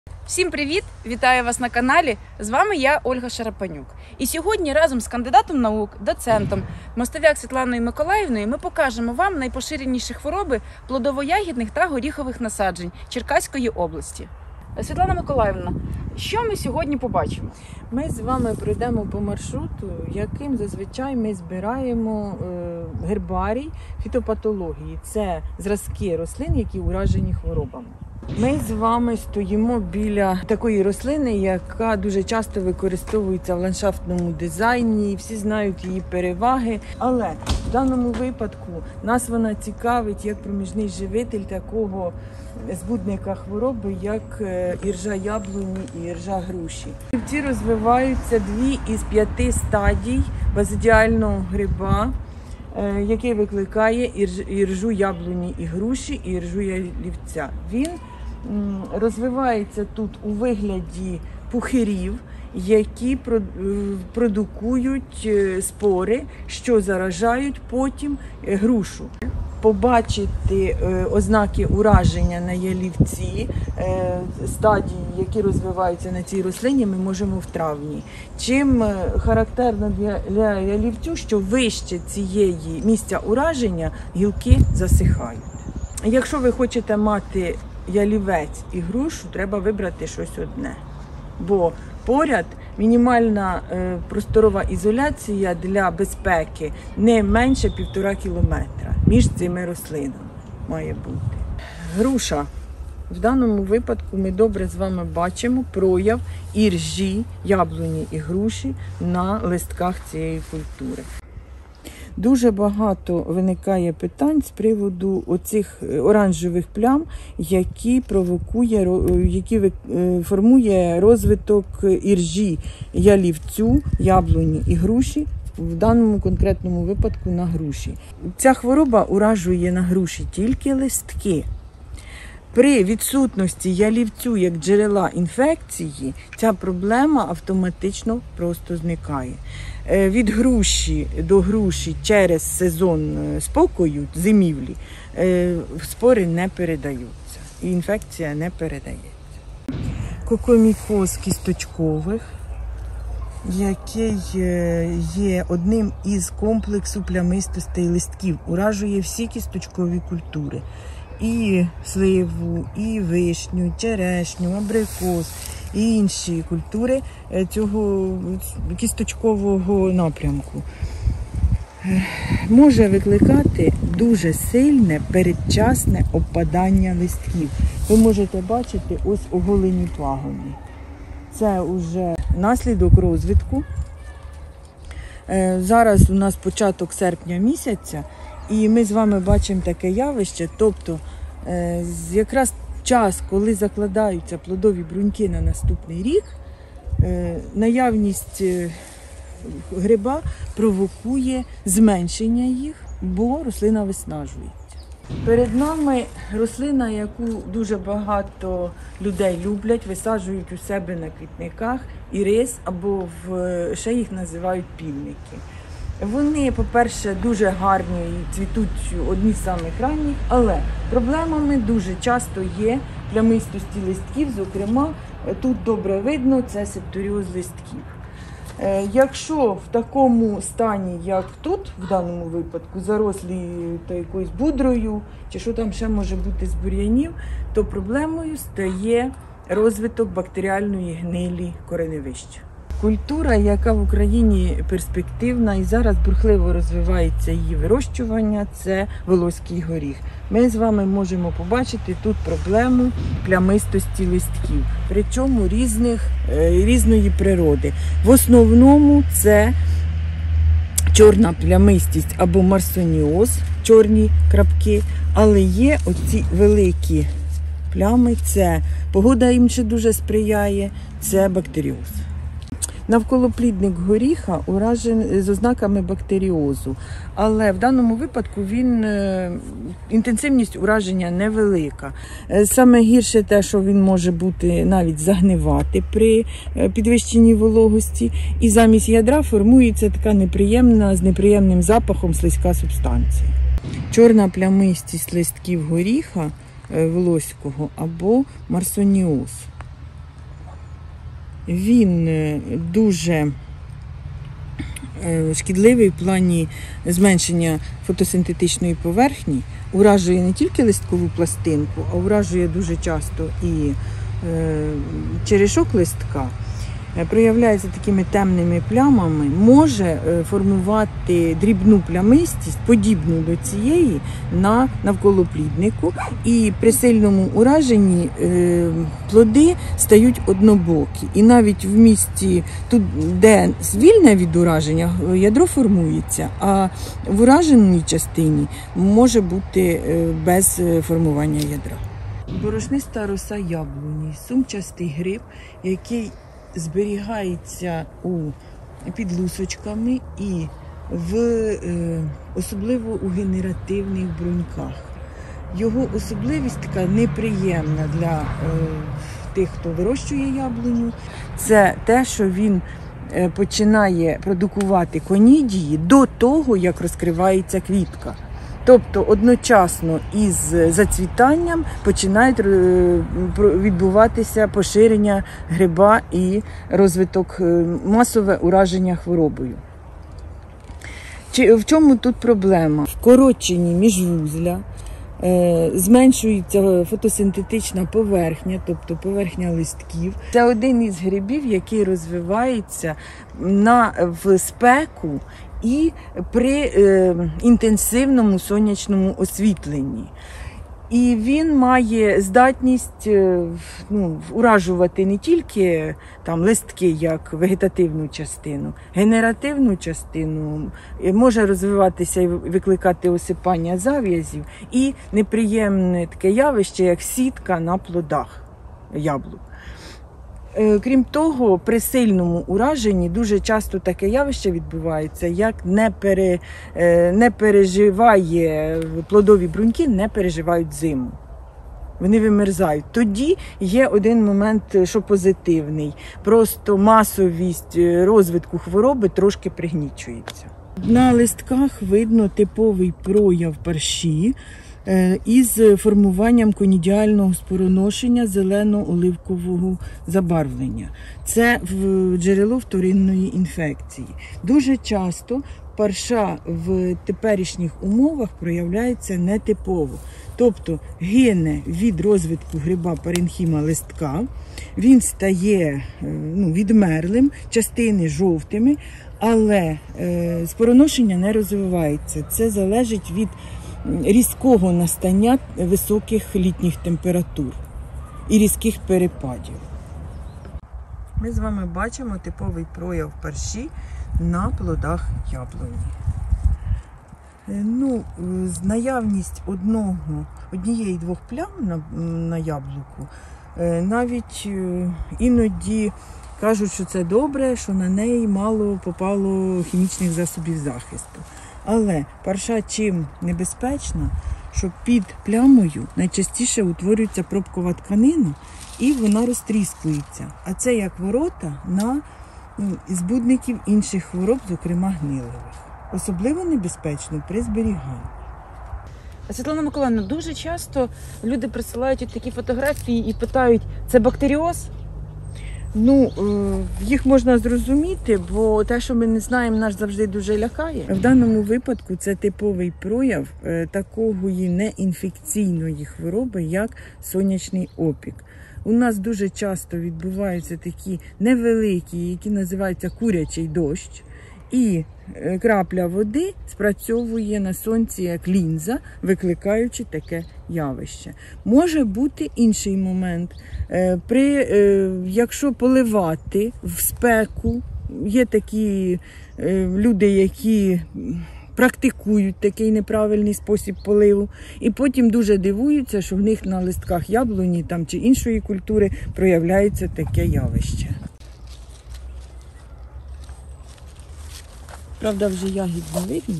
Всім привіт! Вітаю вас на каналі. З вами я, Ольга Шарапанюк. І сьогодні разом з кандидатом наук, доцентом Мостов'як Світланою Миколаївною ми покажемо вам найпоширеніші хвороби плодово-ягідних та горіхових насаджень Черкаської області. Світлана Миколаївна, що ми сьогодні побачимо? Ми з вами пройдемо по маршруту, яким зазвичай ми збираємо гербарій фітопатології. Це зразки рослин, які уражені хворобами. Ми з вами стоїмо біля такої рослини, яка дуже часто використовується в ландшафтному дизайні, всі знають її переваги. Але в даному випадку нас вона цікавить як проміжний живитель такого збудника хвороби, як іржа яблуні і іржа груші. Ці розвиваються 2 із 5 стадій базидіального гриба, який викликає іржу яблуні і груші, і іржу ялівця. Він розвивається тут у вигляді пухирів, які продукують спори, що заражають потім грушу. Побачити ознаки ураження на ялівці, стадії, які розвиваються на цій рослині, ми можемо в травні. Чим характерно для ялівцю, що вище цієї місця ураження гілки засихають. Якщо ви хочете мати ялівець і грушу, треба вибрати щось одне, бо поряд мінімальна просторова ізоляція для безпеки не менше 1,5 кілометра між цими рослинами має бути. Груша. В даному випадку ми добре з вами бачимо прояв іржі, яблуні і груші на листках цієї культури. Дуже багато виникає питань з приводу оцих оранжевих плям, які формує розвиток іржі ялівцю, яблуні і груші, в даному конкретному випадку на груші. Ця хвороба уражує на груші тільки листки. При відсутності ялівцю як джерела інфекції ця проблема автоматично просто зникає. Від груші до груші через сезон спокою, зимівлі, спори не передаються і інфекція не передається. Кокомікоз кісточкових, який є одним із комплексу плямистостей листків, уражує всі кісточкові культури. І сливу, і вишню, черешню, абрикос, і інші культури цього кісточкового напрямку. Може викликати дуже сильне передчасне опадання листків. Ви можете бачити ось оголені пагони. Це вже наслідок розвитку. Зараз у нас початок серпня місяця, і ми з вами бачимо таке явище, тобто якраз час, коли закладаються плодові бруньки на наступний рік, наявність гриба провокує зменшення їх, бо рослина виснажується. Перед нами рослина, яку дуже багато людей люблять, висаджують у себе на квітниках, ірис, або ще їх називають півники. Вони, по-перше, дуже гарні і цвітуть одні з самих ранніх, але проблемами дуже часто є плямистості листків, зокрема, тут добре видно, це септоріоз листків. Якщо в такому стані, як тут, в даному випадку, зарослі якоюсь будрою, чи що там ще може бути з бур'янів, то проблемою стає розвиток бактеріальної гнилі кореневища. Культура, яка в Україні перспективна і зараз бурхливо розвивається її вирощування, це волоський горіх. Ми з вами можемо побачити тут проблему плямистості листків, причому різної природи. В основному це чорна плямистість або марсоніоз, чорні крапки, але є оці великі плями, це погода їм ще дуже сприяє, це бактеріоз. Навколоплідник горіха уражений з ознаками бактеріозу, але в даному випадку інтенсивність ураження невелика. Саме гірше те, що він може бути навіть загнивати при підвищенні вологості, і замість ядра формується така неприємна, з неприємним запахом слизька субстанція. Чорна плямистість листків горіха волоського або марсоніоз. Він дуже шкідливий в плані зменшення фотосинтетичної поверхні, уражує не тільки листкову пластинку, а уражує дуже часто і черешок листка. Проявляється такими темними плямами, може формувати дрібну плямистість, подібну до цієї, на навколопліднику. І при сильному ураженні плоди стають однобокі. І навіть в місці, тут, де вільне від ураження, ядро формується, а в ураженій частині може бути без формування ядра. Борошниста роса яблуні, сумчастий гриб, який зберігається під лусочками і особливо у генеративних бруньках. Його особливість така неприємна для тих, хто вирощує яблуню. Це те, що він починає продукувати конідії до того, як розкривається квітка. Тобто одночасно із зацвітанням починають відбуватися поширення гриба і розвиток, масове ураження хворобою. В чому тут проблема? Вкорочені міжвузля, зменшується фотосинтетична поверхня, тобто поверхня листків. Це один із грибів, який розвивається в спеку і при інтенсивному сонячному освітленні. І він має здатність уражувати не тільки листки, як вегетативну частину, генеративну частину, може розвиватися і викликати осипання зав'язів, і неприємне таке явище, як сітка на плодах яблук. Крім того, при сильному ураженні дуже часто таке явище відбувається, як не переживає, плодові бруньки не переживають зиму. Вони вимерзають. Тоді є один момент, що позитивний. Просто масовість розвитку хвороби трошки пригнічується. На листках видно типовий прояв парші із формуванням конідіального спороношення зелено-оливкового забарвлення. Це джерело вторинної інфекції. Дуже часто парша в теперішніх умовах проявляється нетипово. Тобто гине від розвитку гриба паренхіма листка, він стає відмерлим, частини жовтими, але спороношення не розвивається. Це залежить від різкого настання високих літніх температур і різких перепадів. Ми з вами бачимо типовий прояв парші на плодах яблуні. Наявність однієї-двох плям на яблуку, навіть іноді кажуть, що це добре, що на неї мало попало хімічних засобів захисту. Але парша чим небезпечна, що під плямою найчастіше утворюється пробкова тканина і вона розтріскується. А це як ворота на збудників інших хвороб, зокрема гнилових. Особливо небезпечно при зберіганні. Світлана Миколаївна, дуже часто люди присилають такі фотографії і питають, це бактеріоз? Їх можна зрозуміти, бо те, що ми не знаємо, нас завжди дуже лякає. В даному випадку це типовий прояв такої неінфекційної хвороби, як сонячний опік. У нас дуже часто відбуваються такі невеликі, які називаються курячий дощ, і крапля води спрацьовує на сонці як лінза, викликаючи таке явище. Може бути інший момент. Якщо поливати в спеку, є такі люди, які практикують такий неправильний спосіб поливу, і потім дуже дивуються, що в них на листках яблуні чи іншої культури проявляється таке явище. Правда, вже ягід не видно.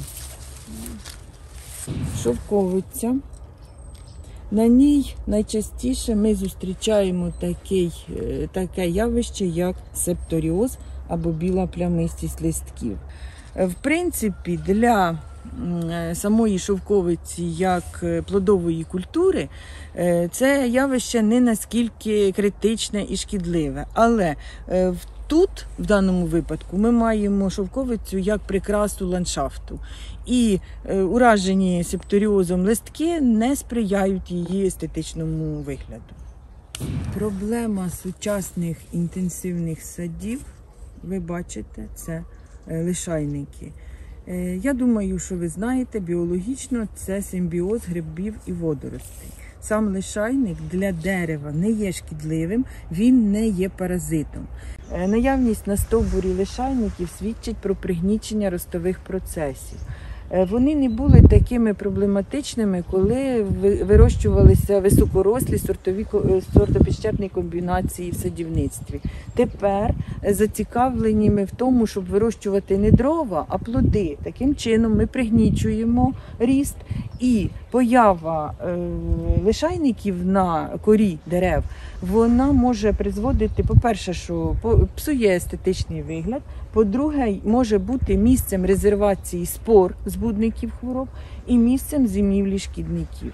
Шовковиця. На ній найчастіше ми зустрічаємо таке явище, як септоріоз або біла плямистість листків. В принципі, для самої шовковиці як плодової культури, це явище не наскільки критичне і шкідливе. Але тут, в даному випадку, ми маємо шовковицю як прикрасу ландшафту. І уражені септоріозом листки не сприяють її естетичному вигляду. Проблема сучасних інтенсивних садів, ви бачите, це лишайники. Я думаю, що ви знаєте, біологічно це симбіоз грибів і водоростей. Сам лишайник для дерева не є шкідливим, він не є паразитом. Наявність на стовбурі лишайників свідчить про пригнічення ростових процесів. Вони не були такими проблематичними, коли вирощувалися високорослі сортопідщепні комбінації в садівництві. Тепер зацікавлені ми в тому, щоб вирощувати не дрова, а плоди. Таким чином ми пригнічуємо ріст, і поява лишайників на корі дерев, вона може призводити, по-перше, що псує естетичний вигляд, по-друге, може бути місцем резервації спор збудників хвороб і місцем зимівлі шкідників.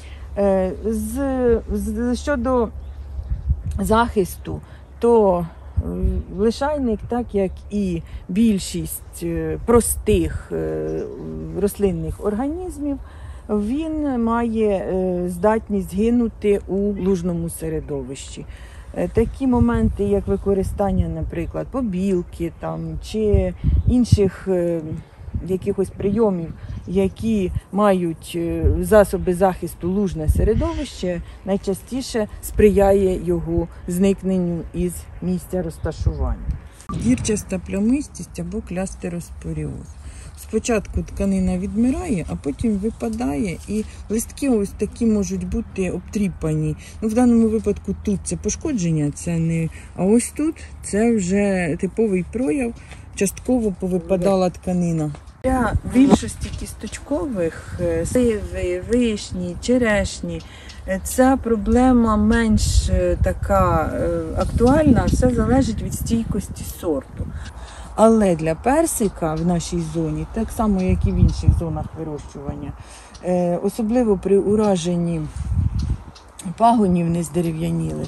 Щодо захисту, то лишайник, так як і більшість простих рослинних організмів, він має здатність гинути у лужному середовищі. Такі моменти, як використання, наприклад, побілки чи інших якихось прийомів, які мають засоби захисту лужне середовище, найчастіше сприяє його зникненню із місця розташування. Гірчаста плямистість або клястероспоріоз. Спочатку тканина відмирає, а потім випадає, і листки ось такі можуть бути обтріпані. В даному випадку тут це пошкодження, це не... А ось тут це вже типовий прояв, частково повипадала тканина. Для більшості кісточкових, сливи, вишні, черешні, ця проблема менш така актуальна, все залежить від стійкості сорту. Але для персика в нашій зоні, так само як і в інших зонах вирощування, особливо при ураженні пагонів нездерев'янілих,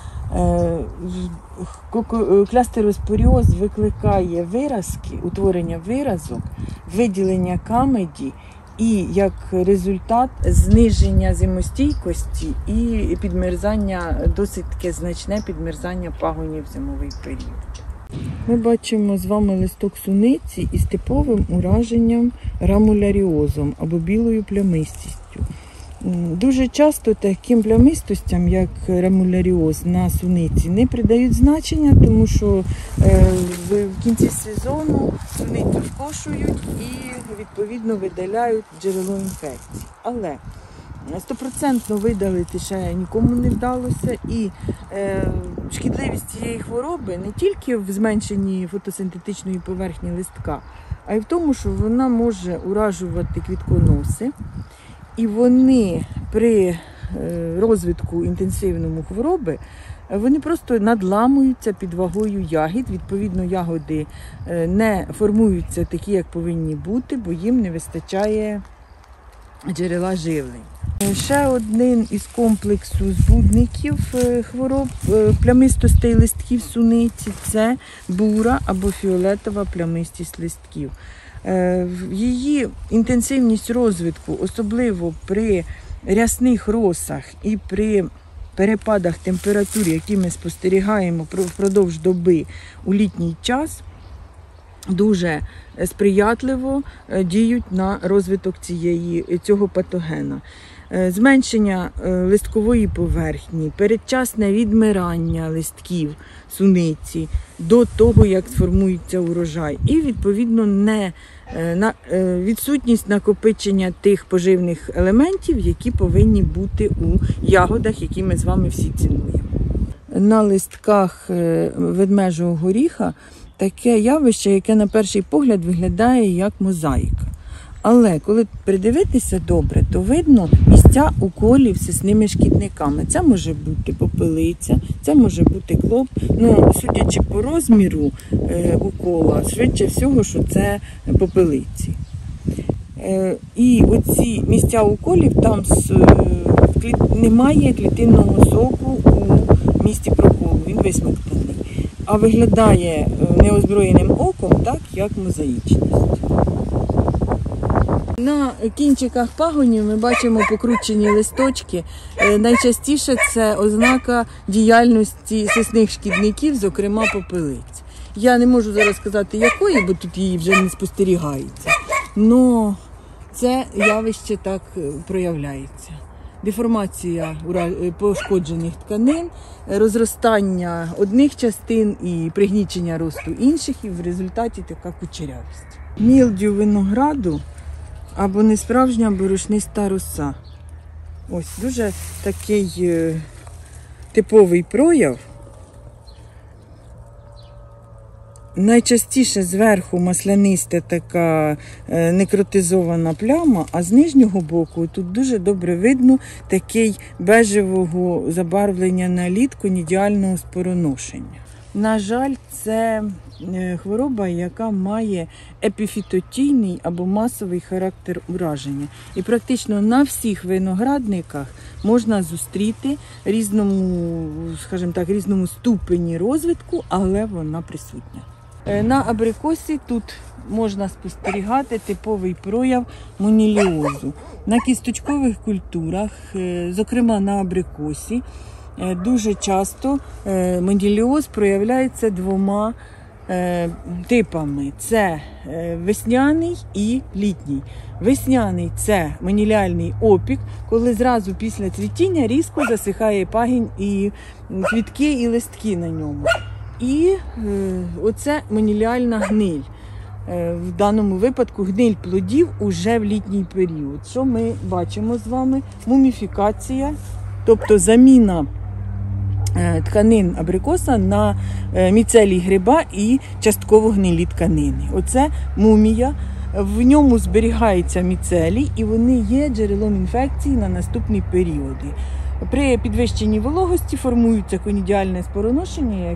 клястероспоріоз викликає виразки, утворення виразок, виділення камеді і, як результат, зниження зимостійкості і підмерзання, досить таке значне підмерзання пагонів в зимовий період. Ми бачимо з вами листок суниці із типовим ураженням рамуляріозом або білою плямистістю. Дуже часто таким плямистостям, як рамуляріоз на суниці, не придають значення, тому що в кінці сезону суницю скошують і, відповідно, видаляють джерело інфекції. Але 100% видалити ще нікому не вдалося, і шкідливість цієї хвороби не тільки в зменшенні фотосинтетичної поверхні листка, а й в тому, що вона може уражувати квітконоси, і вони при розвитку інтенсивному хвороби, вони просто надламуються під вагою ягід, відповідно ягоди не формуються такі, як повинні бути, бо їм не вистачає джерела живлень. Ще один із комплексу збудників хвороб плямистостей листків суниці – це бура або фіолетова плямистість листків. Її інтенсивність розвитку, особливо при рясних росах і при перепадах температур, які ми спостерігаємо впродовж доби у літній час, дуже сприятливо діють на розвиток цього патогена. Зменшення листкової поверхні, передчасне відмирання листків суниці до того, як сформується урожай, і, відповідно, відсутність накопичення тих поживних елементів, які повинні бути у ягодах, які ми з вами всі цінуємо. На листках ведмежого горіха таке явище, яке на перший погляд виглядає як мозаїка. Але коли придивитися добре, то видно місця уколів сисними шкідниками. Це може бути попелиця, це може бути клоп. Судячи по розміру укола, швидше всього, що це попелиці. І оці місця уколів, там немає клітинного соку у місці проколу, він висмоктаний. А виглядає неозброєним оком так, як мозаїчність. На кінчиках пагонів ми бачимо покручені листочки. Найчастіше це ознака діяльності сосних шкідників, зокрема попелиць. Я не можу зараз сказати, якої, бо тут її вже не спостерігається. Но це явище так проявляється. Деформація пошкоджених тканин, розростання одних частин і пригнічення росту інших, і в результаті така кучерявість. Мілдю винограду або несправжня борошниста роса. Ось дуже такий типовий прояв. Найчастіше зверху масляниста така некротизована пляма, а з нижнього боку тут дуже добре видно такий бежевого забарвлення наліт конідіального спороношення. На жаль, це хвороба, яка має епіфітотійний або масовий характер ураження. І практично на всіх виноградниках можна зустріти різному ступені розвитку, але вона присутня. На абрикосі тут можна спостерігати типовий прояв моніліозу. На кісточкових культурах, зокрема на абрикосі, дуже часто моніліоз проявляється двома типами. Це весняний і літній. Весняний – це моніліальний опік, коли зразу після цвітіння різко засихає пагінь і квітки, і листки на ньому. І оце моніліальна гниль. В даному випадку гниль плодів уже в літній період. Що ми бачимо з вами? Муміфікація, тобто заміна тканин абрикоса на міцелій гриба і частково гнилі тканини. Оце мумія. В ньому зберігається міцелій, і вони є джерелом інфекції на наступні періоди. При підвищенні вологості формується конідіальне спороношення,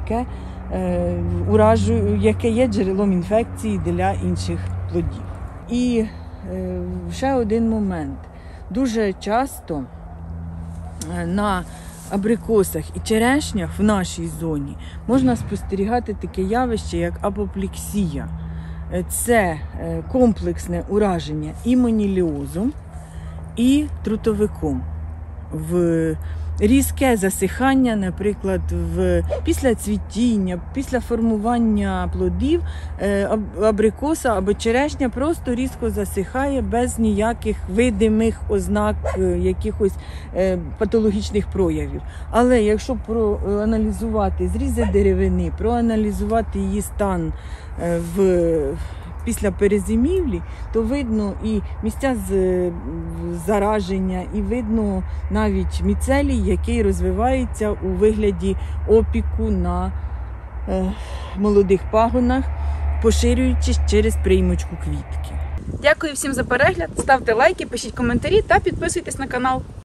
яке є джерелом інфекції для інших плодів. І ще один момент. Дуже часто на абрикосах і черешнях в нашій зоні можна спостерігати таке явище, як апоплексія. Це комплексне ураження і моніліозом, і трутовиком. Різке засихання, наприклад, після цвітіння, після формування плодів абрикоса або черешня просто різко засихає без ніяких видимих ознак якихось патологічних проявів. Але якщо проаналізувати зрізи деревини, проаналізувати її стан після перезимівлі, то видно і місця зараження, і видно навіть міцелій, який розвивається у вигляді опіку на молодих пагонах, поширюючись через приймочку квітки. Дякую всім за перегляд, ставте лайки, пишіть коментарі та підписуйтесь на канал.